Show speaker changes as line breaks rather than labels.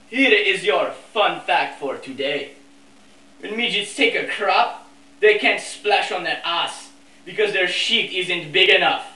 Here is your fun fact for today. When midgets take a crap, they can't splash on their ass because their shit isn't big enough.